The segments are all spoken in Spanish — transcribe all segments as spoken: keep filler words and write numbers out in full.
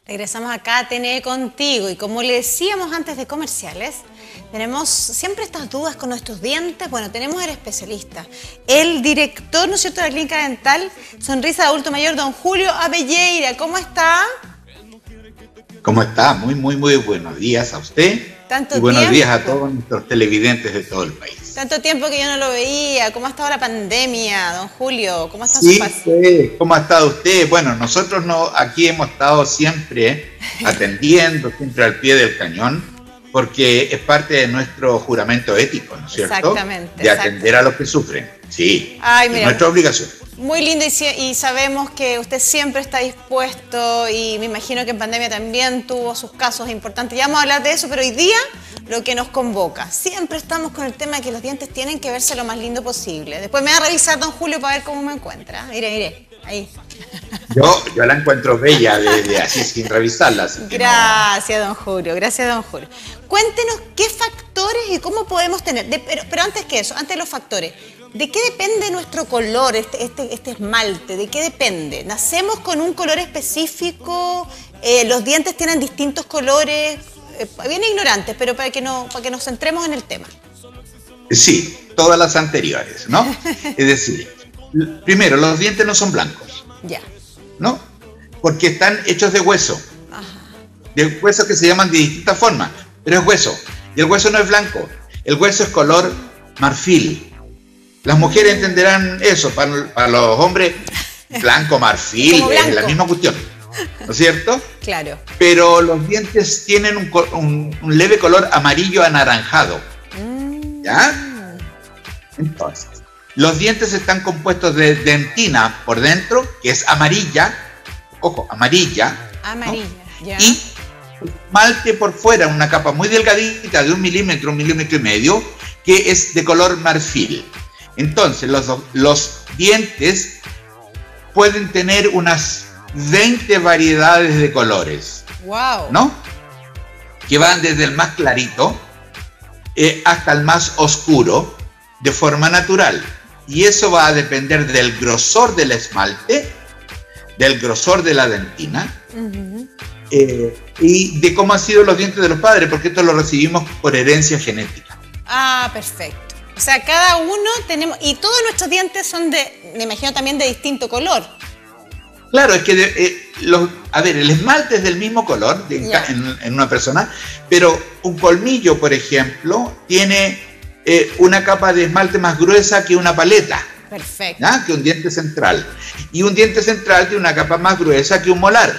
Regresamos acá a T N E Contigo y como le decíamos antes de comerciales, tenemos siempre estas dudas con nuestros dientes. Bueno, tenemos al especialista, el director, ¿no es cierto?, de la Clínica Dental Sonrisa de Adulto Mayor, don Julio Abelleira. ¿Cómo está? ¿Cómo está? Muy, muy, muy buenos días a usted. Tanto y buenos tiempo. días a todos nuestros televidentes de todo el país. Tanto tiempo que yo no lo veía. ¿Cómo ha estado la pandemia, don Julio? ¿Cómo está Sí, su paz? pues, ¿cómo ha estado usted? Bueno, nosotros no, aquí hemos estado siempre atendiendo, siempre al pie del cañón, porque es parte de nuestro juramento ético, ¿no es cierto? Exactamente. De atender a los que sufren. Sí, Ay, es mira, nuestra obligación. muy lindo y, si- y sabemos que usted siempre está dispuesto y me imagino que en pandemia también tuvo sus casos importantes. Ya vamos a hablar de eso, pero hoy día lo que nos convoca. Siempre estamos con el tema de que los dientes tienen que verse lo más lindo posible. Después me va a revisar don Julio para ver cómo me encuentra. Mire, mire, ahí. Yo, yo la encuentro bella desde así sin revisarla. Así que Gracias, don Julio, gracias, don Julio. Cuéntenos qué factores y cómo podemos tener, de- pero, pero antes que eso, antes de los factores, ¿de qué depende nuestro color, este, este, este esmalte? ¿De qué depende? ¿Nacemos con un color específico? Eh, ¿Los dientes tienen distintos colores? Eh, bien ignorantes, pero para que, no, para que nos centremos en el tema. no. Sí, todas las anteriores, ¿no? Es decir, l- primero, los dientes no son blancos, Ya. ¿no? Porque están hechos de hueso. Ajá. De huesos que se llaman de distintas formas, pero es hueso. Y el hueso no es blanco, el hueso es color marfil. Las mujeres entenderán eso, para, para los hombres, blanco, marfil, Como es blanco. la misma cuestión, ¿no es cierto? Claro. Pero los dientes tienen un, co- un- un leve color amarillo anaranjado, Mm. ¿ya? Entonces, los dientes están compuestos de dentina por dentro, que es amarilla, ojo, amarilla, ¿no? Amarilla, ya. Y esmalte por fuera, una capa muy delgadita de un milímetro, un milímetro y medio, que es de color marfil. Entonces, los, do- los dientes pueden tener unas veinte variedades de colores, Wow. ¿no? Que van desde el más clarito eh, hasta el más oscuro, de forma natural. Y eso va a depender del grosor del esmalte, del grosor de la dentina, Ujú. eh, y de cómo han sido los dientes de los padres, porque esto lo recibimos por herencia genética. Ah, perfecto. O sea, cada uno tenemos, y todos nuestros dientes son de, me imagino también de distinto color. Claro, es que, de- eh, los, a ver, el esmalte es del mismo color de- en, Ya. ca- en- en una persona, pero un colmillo, por ejemplo, tiene eh, una capa de esmalte más gruesa que una paleta, Perfecto. ¿ya? Que un diente central. Y un diente central tiene una capa más gruesa que un molar,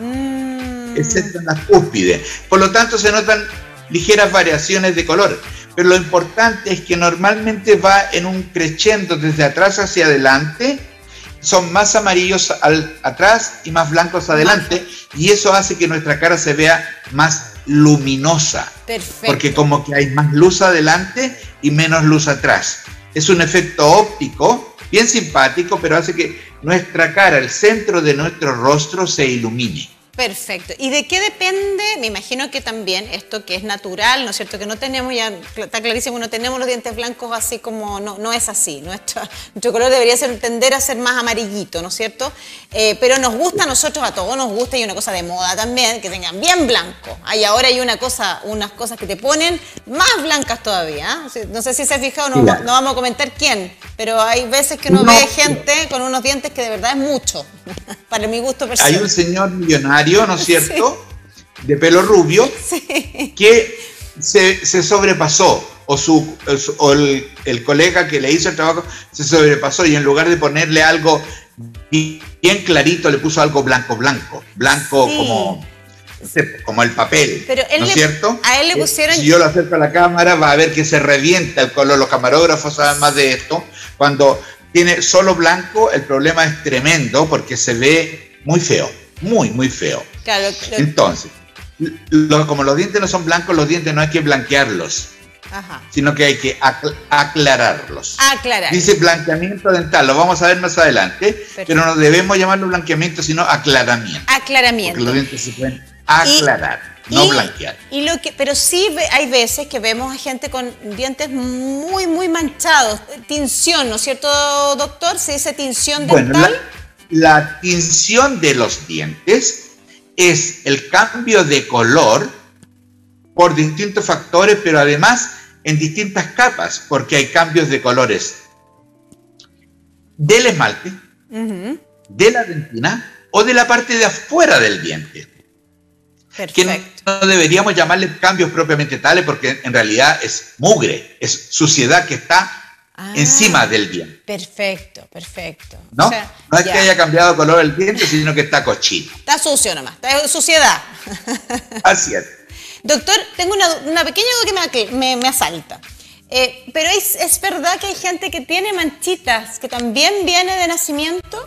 Mm. excepto en las cúspides. Por lo tanto, se notan ligeras variaciones de color. Pero lo importante es que normalmente va en un crescendo desde atrás hacia adelante. Son más amarillos al, atrás y más blancos adelante. Y eso hace que nuestra cara se vea más luminosa. Perfecto. Porque como que hay más luz adelante y menos luz atrás. Es un efecto óptico bien simpático, pero hace que nuestra cara, el centro de nuestro rostro, se ilumine. Perfecto. ¿Y de qué depende? Me imagino que también esto que es natural, ¿no es cierto? Que no tenemos ya, está clarísimo, no tenemos los dientes blancos así como, no, no es así. Nuestro, nuestro color debería ser, tender a ser más amarillito, ¿no es cierto? Eh, pero nos gusta a nosotros, a todos nos gusta, y una cosa de moda también, que tengan bien blanco. Hay ahora hay una cosa, unas cosas que te ponen más blancas todavía. ¿Ah? Sí, no sé si se ha fijado, no, Claro. no vamos a comentar quién, pero hay veces que uno No. ve gente con unos dientes que de verdad es mucho, para mi gusto personal. Hay un señor millonario, ¿no es cierto?, de pelo rubio, Sí. que se, se sobrepasó, o, su, o su- o el, el colega que le hizo el trabajo se sobrepasó, y en lugar de ponerle algo bien clarito, le puso algo blanco, blanco, blanco Sí. como, no sé, como el papel, Pero él ¿no es le- cierto? a él le Eh, pusieron- Si yo lo acerco a la cámara, va a ver que se revienta el color. Los camarógrafos saben más de esto. Cuando tiene solo blanco, el problema es tremendo, porque se ve muy feo, muy, muy feo. Claro, lo- Entonces, lo- como los dientes no son blancos, los dientes no hay que blanquearlos, ajá. sino que hay que acl- aclararlos. Aclarar. Dice blanqueamiento dental, lo vamos a ver más adelante, pero no debemos llamarlo blanqueamiento, sino aclaramiento. Porque Aclaramiento. los dientes se pueden aclarar, no y- blanquear. Y lo que, pero sí ve- hay veces que vemos a gente con dientes muy, muy manchados. Tinción, ¿no es cierto, doctor? Se dice tinción Bueno, dental. la, la tinción de los dientes es el cambio de color por distintos factores, pero además en distintas capas, porque hay cambios de colores del esmalte, uh-huh. de la dentina o de la parte de afuera del diente. Perfecto. Que no deberíamos llamarle cambios propiamente tales, porque en realidad es mugre, es suciedad que está ah, encima del diente. Perfecto, perfecto. ¿No? O sea, no es ya. que haya cambiado color el diente, sino que está cochino. Está sucio nomás, está suciedad. Así es. Doctor, tengo una, una pequeña duda que me, me, me asalta. Eh, pero es, ¿es verdad que hay gente que tiene manchitas que también viene de nacimiento?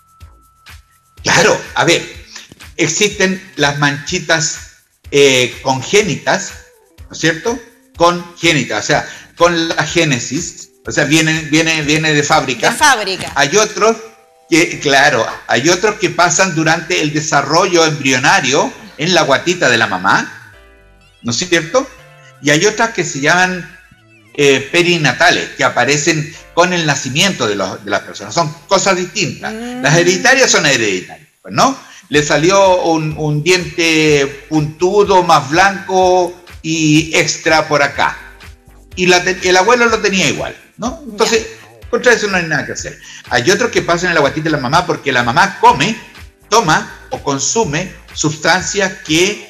Claro, a ver, existen las manchitas eh, congénitas, ¿no es cierto? Congénitas, o sea, con la génesis, o sea, viene, viene, viene de fábrica. De fábrica. Hay otros que, claro, hay otros que pasan durante el desarrollo embrionario en la guatita de la mamá, ¿no es cierto? Y hay otras que se llaman eh, perinatales, que aparecen con el nacimiento de, los, de las personas. Son cosas distintas. Mm. Las hereditarias son hereditarias, ¿no? Le salió un, un diente puntudo, más blanco y extra por acá. Y la, el abuelo lo tenía igual, ¿no? Entonces, yeah. contra eso no hay nada que hacer. Hay otros que pasan en la guatita de la mamá porque la mamá come, toma o consume sustancias que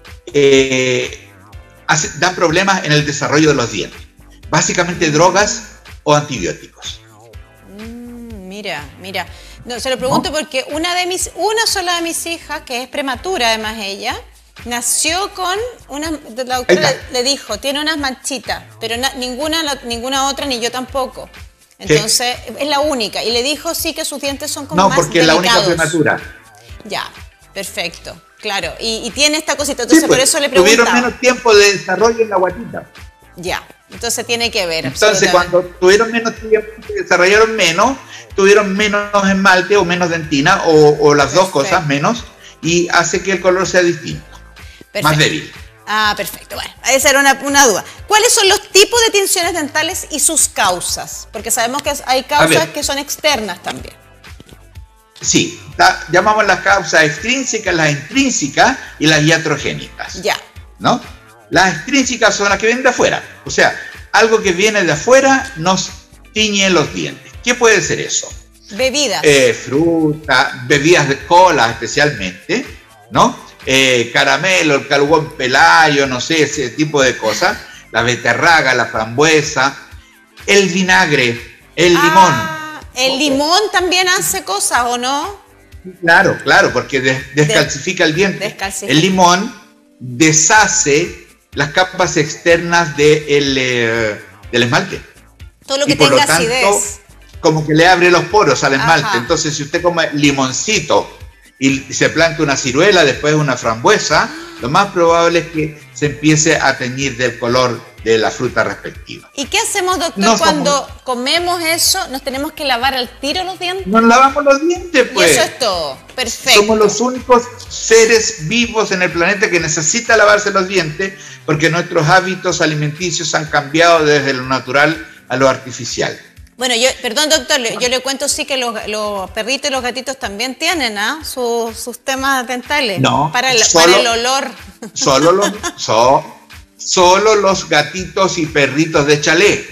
eh, hace, dan problemas en el desarrollo de los dientes. Básicamente drogas o antibióticos. Mm, mira, mira. No, se lo pregunto ¿no? porque una de mis, una sola de mis hijas, que es prematura además ella, nació con una, la doctora le, le dijo, tiene unas manchitas, pero na, ninguna, la, ninguna otra, ni yo tampoco. Entonces, ¿qué? Es la única. Y le dijo sí que sus dientes son como no, más porque delicados. Es la única prematura. Ya, perfecto. Claro, y, y tiene esta cosita, entonces sí, pues, por eso le preguntaba. Tuvieron menos tiempo de desarrollo en la guatita. Ya, entonces tiene que ver. Entonces cuando tuvieron menos tiempo, desarrollaron menos, tuvieron menos esmalte o menos dentina o, o las perfecto. Dos cosas menos y hace que el color sea distinto, perfecto. Más débil. Ah, perfecto. Bueno, esa era una, una duda. ¿Cuáles son los tipos de tinciones dentales y sus causas? Porque sabemos que hay causas que son externas también. Sí, la, llamamos las causas extrínsecas, las intrínsecas y las iatrogénicas. Ya. ¿No? Las extrínsecas son las que vienen de afuera. O sea, algo que viene de afuera nos tiñe los dientes. ¿Qué puede ser eso? Bebidas. Eh, fruta, bebidas de cola especialmente, ¿no? Eh, caramelo, el calugón pelayo, no sé, ese tipo de cosas. La beterraga, la frambuesa, el vinagre, el ah. limón. ¿El limón también hace cosas o no? Claro, claro, porque des descalcifica el diente. Descalcifica. El limón deshace las capas externas de el, eh, del esmalte. Todo lo que y por tenga lo tanto, acidez. Como que le abre los poros al esmalte. Ajá. Entonces, si usted come limoncito y se planta una ciruela, después una frambuesa, lo más probable es que se empiece a teñir del color de la fruta respectiva. ¿Y qué hacemos, doctor, no cuando somos... comemos eso? ¿Nos tenemos que lavar al tiro los dientes? Nos lavamos los dientes, pues. Y eso es todo. Perfecto. Somos los únicos seres vivos en el planeta que necesita lavarse los dientes porque nuestros hábitos alimenticios han cambiado desde lo natural a lo artificial. Bueno, yo, perdón, doctor, yo le cuento sí que los, los perritos y los gatitos también tienen ¿ah? sus, sus temas dentales. No, para el, solo, para el olor. Solo los, so, solo los gatitos y perritos de chalet.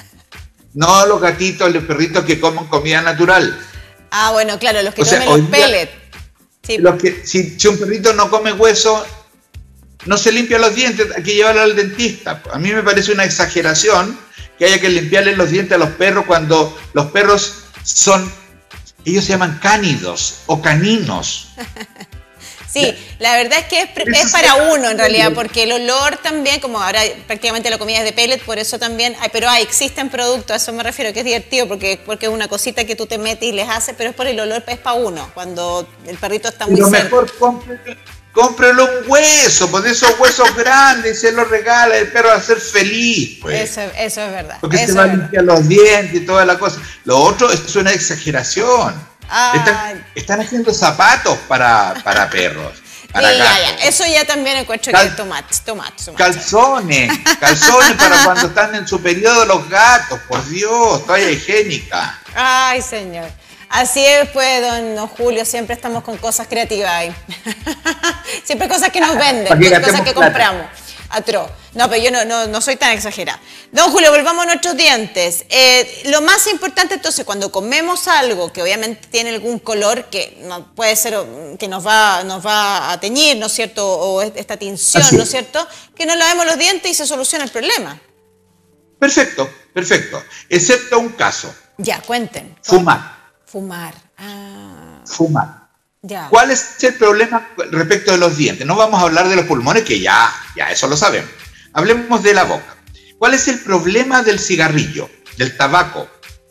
No los gatitos y los perritos que comen comida natural. Ah, bueno, claro, los que o comen sea, los pellets. Sí. Los que, si, si un perrito no come hueso, no se limpia los dientes, hay que llevarlo al dentista. A mí me parece una exageración que haya que limpiarle los dientes a los perros cuando los perros son, ellos se llaman cánidos o caninos. Sí, la verdad es que es, es para uno en realidad, porque el olor también, como ahora prácticamente la comida es de pellet, por eso también, hay, pero hay, existen productos, a eso me refiero, que es divertido, porque, porque es una cosita que tú te metes y les haces, pero es por el olor, es para uno, cuando el perrito está muy cerca. Lo cerca. mejor cómprele, cómprele un hueso, pues de esos huesos grandes, se los regala, el perro va a ser feliz. Pues. Eso, eso es verdad. Porque eso se va a limpiar los dientes y toda la cosa. Lo otro es una exageración. Están, están haciendo zapatos para, para perros. Para sí, ya, ya. Eso ya también encuentro Cal que es tomate, tomate, tomate. Calzones, calzones para cuando están en su periodo los gatos, por Dios, toalla higiénica. Ay, señor. Así es, pues, don, don Julio, siempre estamos con cosas creativas ahí. Siempre cosas que nos venden, cosas que compramos. Atroz. No, pero yo no, no, no soy tan exagerada. Don Julio, volvamos a nuestros dientes. Eh, lo más importante entonces, cuando comemos algo que obviamente tiene algún color que no puede ser, que nos va, nos va a teñir, ¿no es cierto? O esta tinción, ¿no es cierto? Que nos lavemos los dientes y se soluciona el problema. Perfecto, perfecto. Excepto un caso. Ya, cuenten. Fumar. Fumar. Ah. Fumar. Ya. ¿Cuál es el problema respecto de los dientes? No vamos a hablar de los pulmones, que ya, ya eso lo sabemos. Hablemos de la boca. ¿Cuál es el problema del cigarrillo, del tabaco?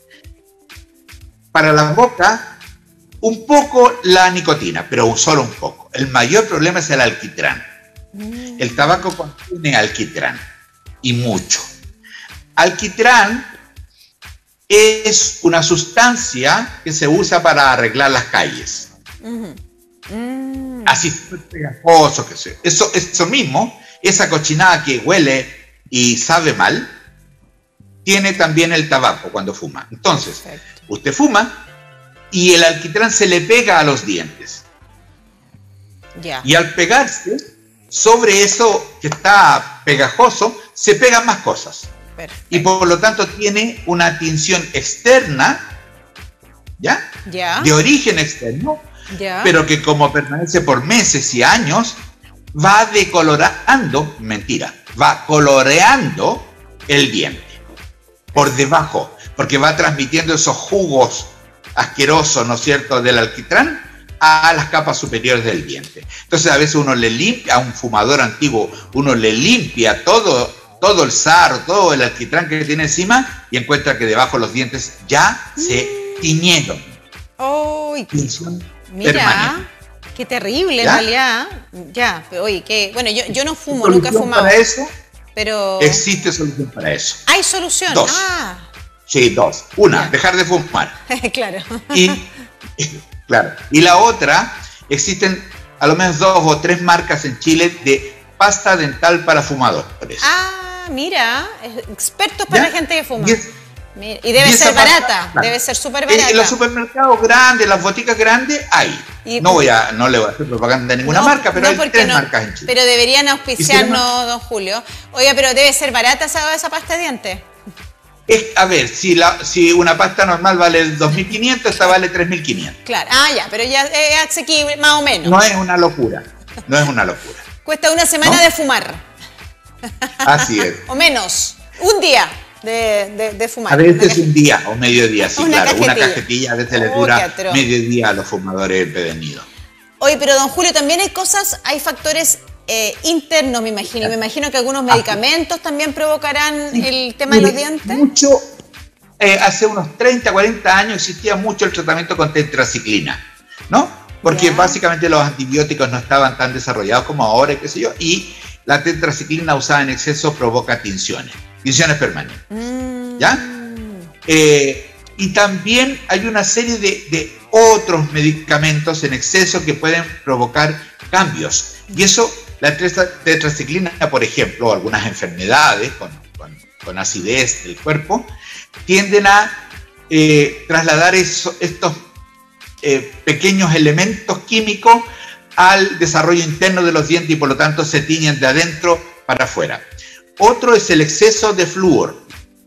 Para la boca, un poco la nicotina, pero solo un poco. El mayor problema es el alquitrán. Mm. El tabaco contiene alquitrán, y mucho. Alquitrán es una sustancia que se usa para arreglar las calles. Uh-huh. Mm. Así pegajoso que sea. Eso, eso mismo, esa cochinada que huele y sabe mal, tiene también el tabaco cuando fuma. Entonces, perfecto, usted fuma y el alquitrán se le pega a los dientes. Yeah. Y al pegarse, sobre eso que está pegajoso, se pegan más cosas. Perfecto. Y por lo tanto tiene una tinción externa, ¿ya? Yeah. De origen externo, yeah, pero que como permanece por meses y años, va decolorando, mentira, va coloreando el diente por debajo, porque va transmitiendo esos jugos asquerosos, ¿no es cierto?, del alquitrán a las capas superiores del diente. Entonces a veces uno le limpia, a un fumador antiguo, uno le limpia todo, todo el sarro, todo el alquitrán que tiene encima y encuentra que debajo los dientes ya se tiñeron. ¡Oh! Mira, permanente. Qué terrible, ¿ya?, en realidad. Ya, pero oye, que bueno, yo, yo no fumo, nunca he fumado. Para eso, pero existe solución para eso. ¿Hay solución? Dos. Ah. Sí, dos. Una, ya, dejar de fumar. Claro. Y, claro. Y la otra, existen a lo menos dos o tres marcas en Chile de pasta dental para fumadores. Ah, mira, expertos para, ¿ya?, la gente que fuma. Y, es, y debe y ser barata, pasta, claro, debe ser súper barata. En los supermercados grandes, las boticas grandes, hay. Y, no voy a, no le voy a hacer propaganda de ninguna no, marca, pero no, hay tres no, marcas en Chile. Pero deberían auspiciarnos, don Julio. Oiga, pero debe ser barata esa, esa pasta de dientes. Es, a ver, si, la, si una pasta normal vale dos mil quinientos, esta vale tres mil quinientos. Claro, ah, ya, pero ya es asequible, más o menos. No es una locura, no es una locura. Cuesta una semana, ¿no?, de fumar. Así es. O menos, un día de, de, de fumar. A veces un día o mediodía, sí, una claro. Cajetilla. Una cajetilla a veces oh, le dura mediodía a los fumadores empedernidos. Oye, pero don Julio, también hay cosas, hay factores eh, internos, me imagino. Y me imagino que algunos medicamentos también provocarán sí, el tema de los dientes. Mucho, eh, hace unos treinta, cuarenta años existía mucho el tratamiento con tetraciclina, ¿no? Porque yeah, básicamente los antibióticos no estaban tan desarrollados como ahora, qué sé yo, y la tetraciclina usada en exceso provoca tinciones, tinciones permanentes, mm. ¿ya? Eh, y también hay una serie de, de otros medicamentos en exceso que pueden provocar cambios. Y eso, la tetraciclina, por ejemplo, algunas enfermedades con, con, con acidez del cuerpo, tienden a eh, trasladar eso, estos eh, pequeños elementos químicos al desarrollo interno de los dientes y por lo tanto se tiñen de adentro para afuera. Otro es el exceso de flúor,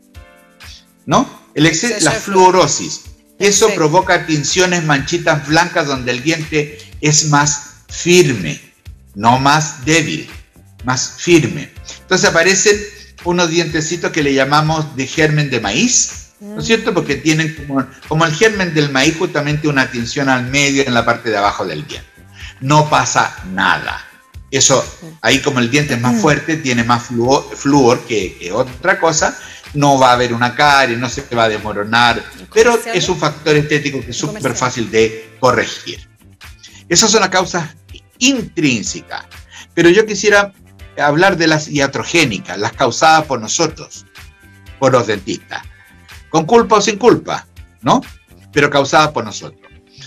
¿no? El exceso, la fluorosis. Eso perfecto, provoca tinciones, manchitas blancas donde el diente es más firme, no más débil, más firme. Entonces aparecen unos dientecitos que le llamamos de germen de maíz, ¿no es cierto? Porque tienen como, como el germen del maíz justamente una tinción al medio en la parte de abajo del diente. No pasa nada. Eso, ahí como el diente es más fuerte, tiene más flúor, flúor que, que otra cosa, no va a haber una carie, no se va a desmoronar, pero es un factor estético que es súper fácil de corregir. Esas son las causas intrínsecas. Pero yo quisiera hablar de las iatrogénicas, las causadas por nosotros, por los dentistas. Con culpa o sin culpa, ¿no? Pero causadas por nosotros.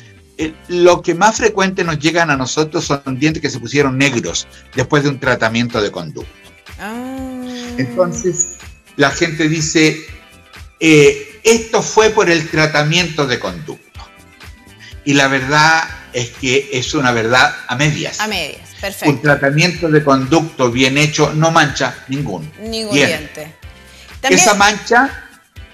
Lo que más frecuente nos llegan a nosotros son dientes que se pusieron negros después de un tratamiento de conducto. Ah. Entonces, la gente dice, eh, esto fue por el tratamiento de conducto. y la verdad es que es una verdad a medias. A medias, perfecto. Un tratamiento de conducto bien hecho no mancha ningún, ningún bien. diente. ¿También? Esa mancha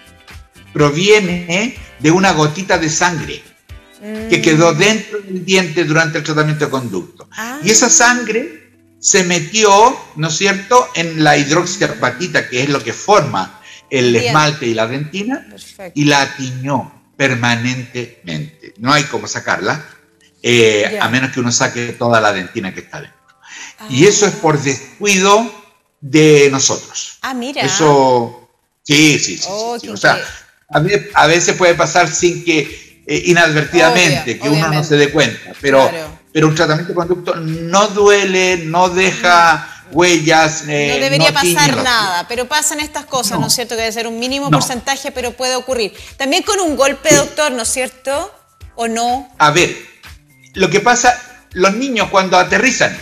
proviene de una gotita de sangre mm. que quedó dentro del diente durante el tratamiento de conducto. Ah. Y esa sangre se metió, ¿no es cierto?, en la hidroxiapatita, que es lo que forma el bien. esmalte y la dentina, perfecto. Y la tiñó permanentemente. No hay cómo sacarla, eh, a menos que uno saque toda la dentina que está dentro. Ah. Y eso es por descuido de nosotros. Ah, mira. Eso, sí, sí, sí. Oh, sí, sí. O sea, a veces, a veces puede pasar sin que, eh, inadvertidamente, Obvio, que uno no se dé cuenta, pero, claro. pero un tratamiento de conducto no duele, no deja huellas. Eh, no debería no pasar nada, pero pasan estas cosas, ¿no, ¿no es cierto? Que debe ser un mínimo no. porcentaje, pero puede ocurrir. También con un golpe, doctor, ¿no es cierto? ¿O no? A ver, lo que pasa, los niños cuando aterrizan,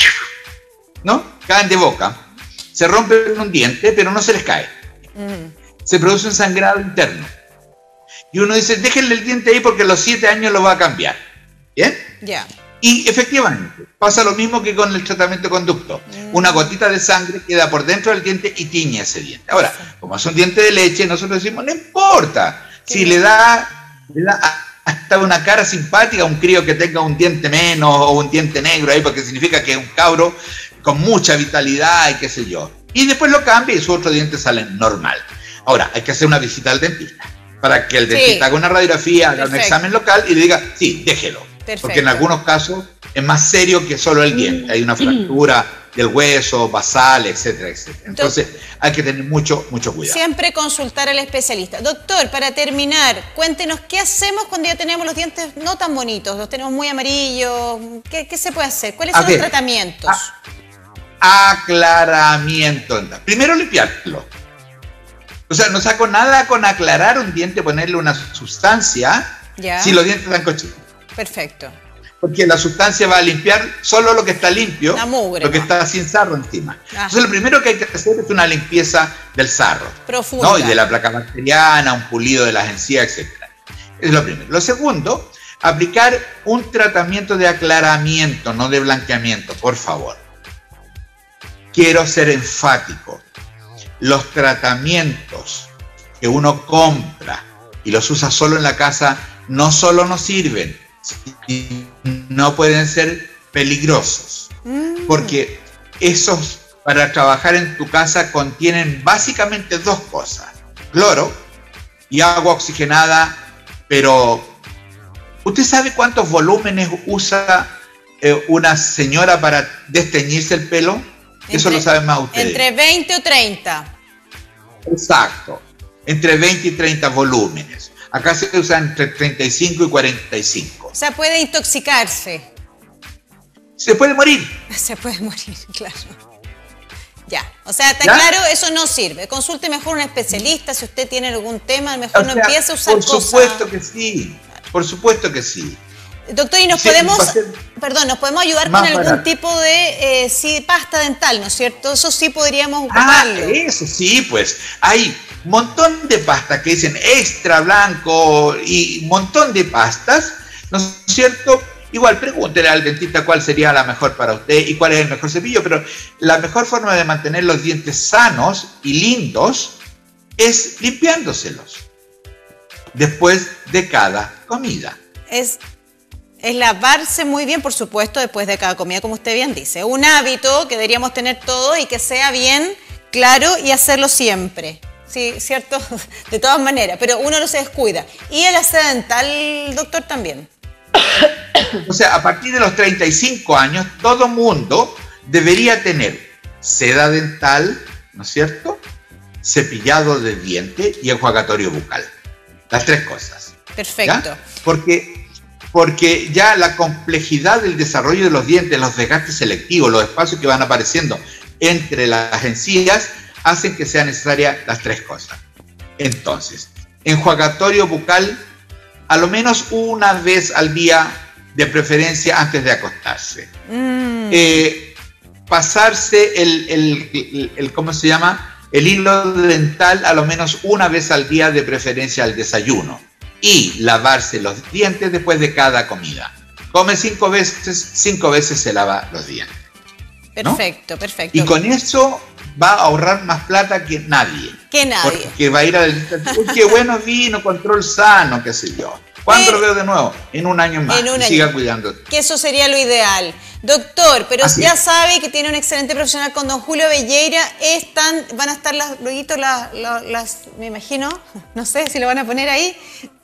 ¿no? Caen de boca, se rompen un diente, pero no se les cae. Mm. Se produce un sangrado interno. Y uno dice, déjenle el diente ahí porque a los siete años lo va a cambiar. ¿Bien? Ya. Yeah. Y efectivamente, pasa lo mismo que con el tratamiento de conducto. Mm. Una gotita de sangre queda por dentro del diente y tiñe ese diente. Ahora, como es un diente de leche, nosotros decimos, no importa. Si bien. le da, le da hasta una cara simpática a un crío que tenga un diente menos o un diente negro ahí, porque significa que es un cabro con mucha vitalidad y qué sé yo. Y después lo cambia y sus otros dientes salen normal. Ahora, hay que hacer una visita al dentista para que el dentista sí. haga una radiografía, haga Perfecto. un examen local y le diga, sí, déjelo. Perfecto. Porque en algunos casos es más serio que solo el diente. Hay una fractura del hueso, basal, etcétera, etcétera. Entonces hay que tener mucho, mucho cuidado. Siempre consultar al especialista. Doctor, para terminar, cuéntenos qué hacemos cuando ya tenemos los dientes no tan bonitos, los tenemos muy amarillos. ¿Qué, qué se puede hacer? ¿Cuáles son a los ver, tratamientos? A, aclaramiento. Primero limpiarlo. O sea, no saco nada con aclarar un diente, ponerle una sustancia, ya. si los dientes están cochinos. Perfecto. Porque la sustancia va a limpiar solo lo que está limpio, mugre, lo que ¿no? está sin sarro encima. Ah. Entonces lo primero que hay que hacer es una limpieza del sarro. Profunda. ¿no? Y de la placa bacteriana, un pulido de las encías, etcétera. Es lo primero. Lo segundo, aplicar un tratamiento de aclaramiento, no de blanqueamiento, por favor. Quiero ser enfático. Los tratamientos que uno compra y los usa solo en la casa no solo nos sirven, no pueden ser peligrosos, mm. porque esos para trabajar en tu casa contienen básicamente dos cosas, cloro y agua oxigenada, pero ¿usted sabe cuántos volúmenes usa eh, una señora para desteñirse el pelo? Entre, Eso lo saben más ustedes. Entre veinte o treinta. Exacto, entre veinte y treinta volúmenes. Acá se usan entre treinta y cinco y cuarenta y cinco. O sea, puede intoxicarse. Se puede morir. Se puede morir, claro. Ya, o sea, está ¿Ya? claro, eso no sirve. Consulte mejor a un especialista si usted tiene algún tema, mejor o sea, no empiece a usar por cosas. Por supuesto que sí, por supuesto que sí. Doctor, ¿y nos sí, podemos, perdón, nos podemos ayudar con algún barato. tipo de eh, sí, pasta dental, ¿no es cierto? Eso sí podríamos ocuparlo. Ah, eso sí, pues hay un montón de pastas que dicen extra blanco y un montón de pastas, ¿no es cierto? Igual pregúntele al dentista cuál sería la mejor para usted y cuál es el mejor cepillo, pero la mejor forma de mantener los dientes sanos y lindos es limpiándoselos después de cada comida. Es... Es lavarse muy bien, por supuesto, después de cada comida, como usted bien dice. Un hábito que deberíamos tener todos y que sea bien claro y hacerlo siempre. Sí, cierto, de todas maneras, pero uno no se descuida. Y el aseo dental, doctor, también. O sea, a partir de los treinta y cinco años, todo mundo debería tener seda dental, ¿no es cierto?, cepillado de diente y enjuagatorio bucal. Las tres cosas. Perfecto. ¿Ya? Porque... Porque ya la complejidad del desarrollo de los dientes, los desgastes selectivos, los espacios que van apareciendo entre las encías, hacen que sean necesarias las tres cosas. Entonces, enjuagatorio bucal a lo menos una vez al día, de preferencia antes de acostarse. Mm. Eh, pasarse el, el, el, el, ¿cómo se llama? El hilo dental a lo menos una vez al día, de preferencia al desayuno. y lavarse los dientes después de cada comida. Come cinco veces, cinco veces se lava los dientes. Perfecto, ¿no? perfecto. Y con eso va a ahorrar más plata que nadie. Que nadie. Porque va a ir a decir, qué bueno vino, control sano, qué sé yo. ¿Cuándo pero, lo veo de nuevo? En un año más. En un y año. Siga cuidando. Que eso sería lo ideal. Doctor, pero Así ya es. sabe que tiene un excelente profesional con don Julio Velleira. Están, van a estar las, luego las, las, las, me imagino, no sé si lo van a poner ahí.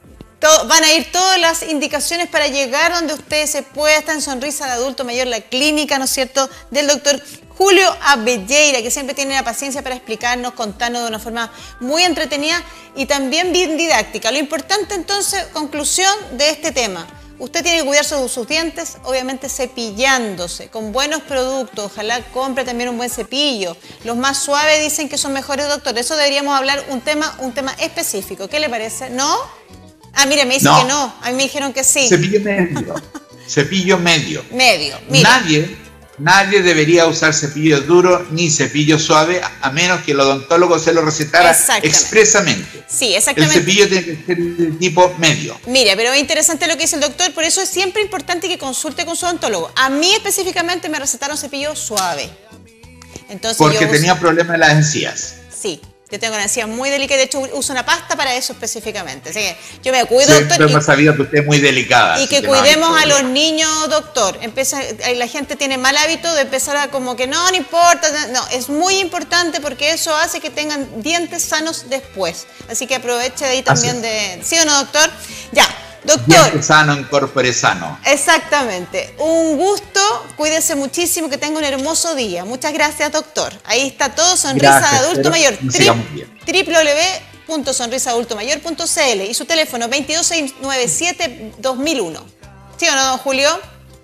Todo, van a ir todas las indicaciones para llegar donde usted se pueda. Está en Sonrisa de Adulto Mayor, la clínica, ¿no es cierto?, del doctor Julio Velleira, que siempre tiene la paciencia para explicarnos, contarnos de una forma muy entretenida y también bien didáctica. Lo importante entonces, conclusión de este tema, usted tiene que cuidarse de sus dientes, obviamente cepillándose, con buenos productos, ojalá compre también un buen cepillo. Los más suaves dicen que son mejores, doctor. Eso deberíamos hablar un tema, un tema específico. ¿Qué le parece? ¿No? Ah, mire, me dice no. que no, a mí me dijeron que sí. Cepillo medio, cepillo medio. Medio, mire. Nadie, nadie debería usar cepillo duro ni cepillo suave, a menos que el odontólogo se lo recetara expresamente. Sí, exactamente. El cepillo tiene que ser de tipo medio. Mire, pero es interesante lo que dice el doctor, por eso es siempre importante que consulte con su odontólogo. A mí específicamente me recetaron cepillo suave. Entonces Porque yo tenía uso... problemas en las encías. Sí. Yo tengo una encía muy delicada, de hecho uso una pasta para eso específicamente. Así que yo me cuido, Siempre doctor. hemos sabido que usted es muy delicada. Y que, que cuidemos no a los niños, doctor. Empieza, la gente tiene mal hábito de empezar a como que no, no importa. No, es muy importante porque eso hace que tengan dientes sanos después. Así que aproveche de ahí también de... ¿Sí o no, doctor? Ya. Doctor. Diente sano en corpore sano. Exactamente. Un gusto. Cuídese muchísimo. Que tenga un hermoso día. Muchas gracias, doctor. Ahí está todo. Sonrisa Gracias, de Adulto Mayor. doble w w w punto sonrisa adulto mayor punto c l y su teléfono veintidós seiscientos noventa y siete dos mil uno. ¿Sí o no, don Julio?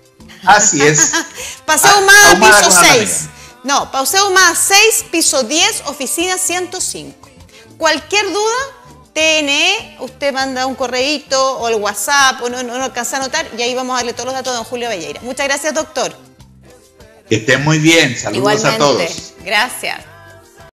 Así es. Paseo Humada, piso seis. No, Paseo Humada seis, piso diez, oficina ciento cinco. Cualquier duda, T N E, usted manda un correíto o el WhatsApp, o no, no, no alcanza a anotar, y ahí vamos a darle todos los datos a don Julio Velleira. Muchas gracias, doctor. Que estén muy bien. Saludos Igualmente. a todos. Gracias.